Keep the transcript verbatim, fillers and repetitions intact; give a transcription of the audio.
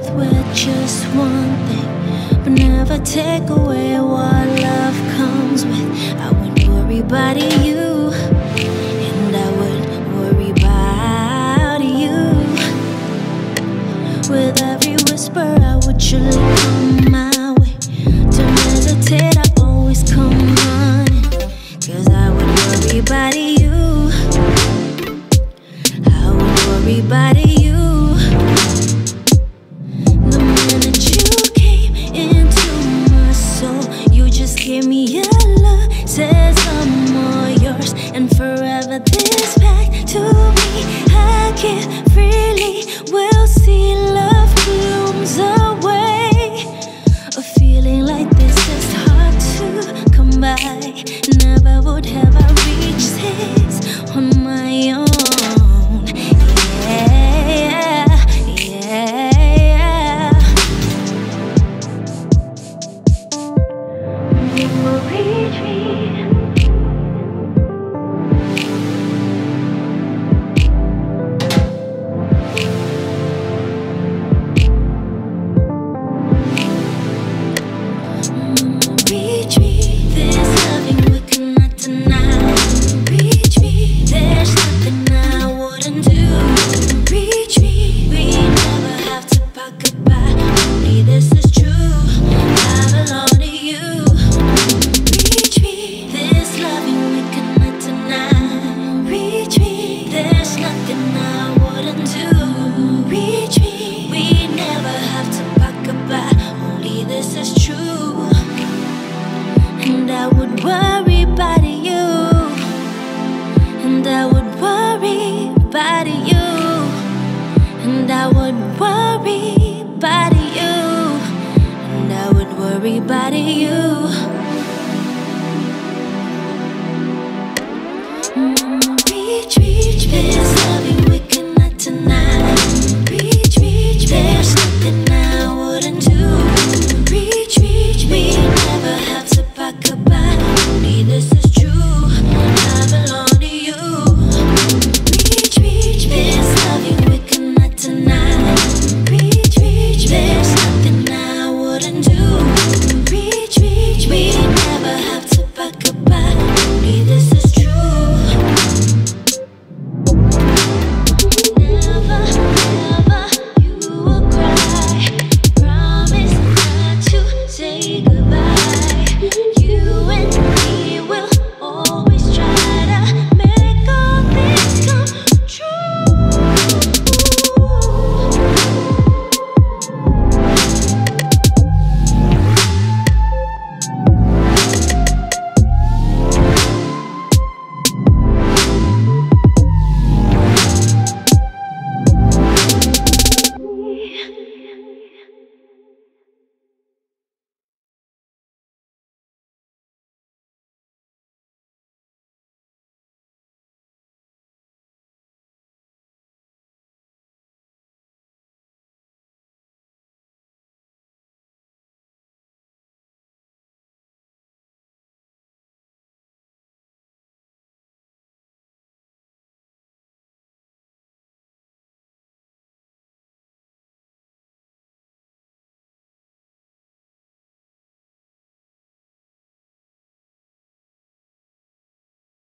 earth with just one thing, but never take away what love comes with. I wouldn't worry about you, and I wouldn't worry about you. With every whisper I would surely come my way. Don't hesitate, I always come running, cause I would worry about you. I would worry about you. The minute you came into my soul, you just gave me your love, says I'm all yours, and forever this back to me I give freely. We'll see love blooms away. A feeling like this is hard to come by. Never would have I reached this on my own. Yeah, yeah. You will reach me. Reach me, this loving we cannot deny. Reach me, there's nothing I wouldn't do. Reach me, we never have to part goodbye. Only this is true, I belong to you. Reach me, this loving we cannot deny. Reach me, there's nothing I wouldn't do.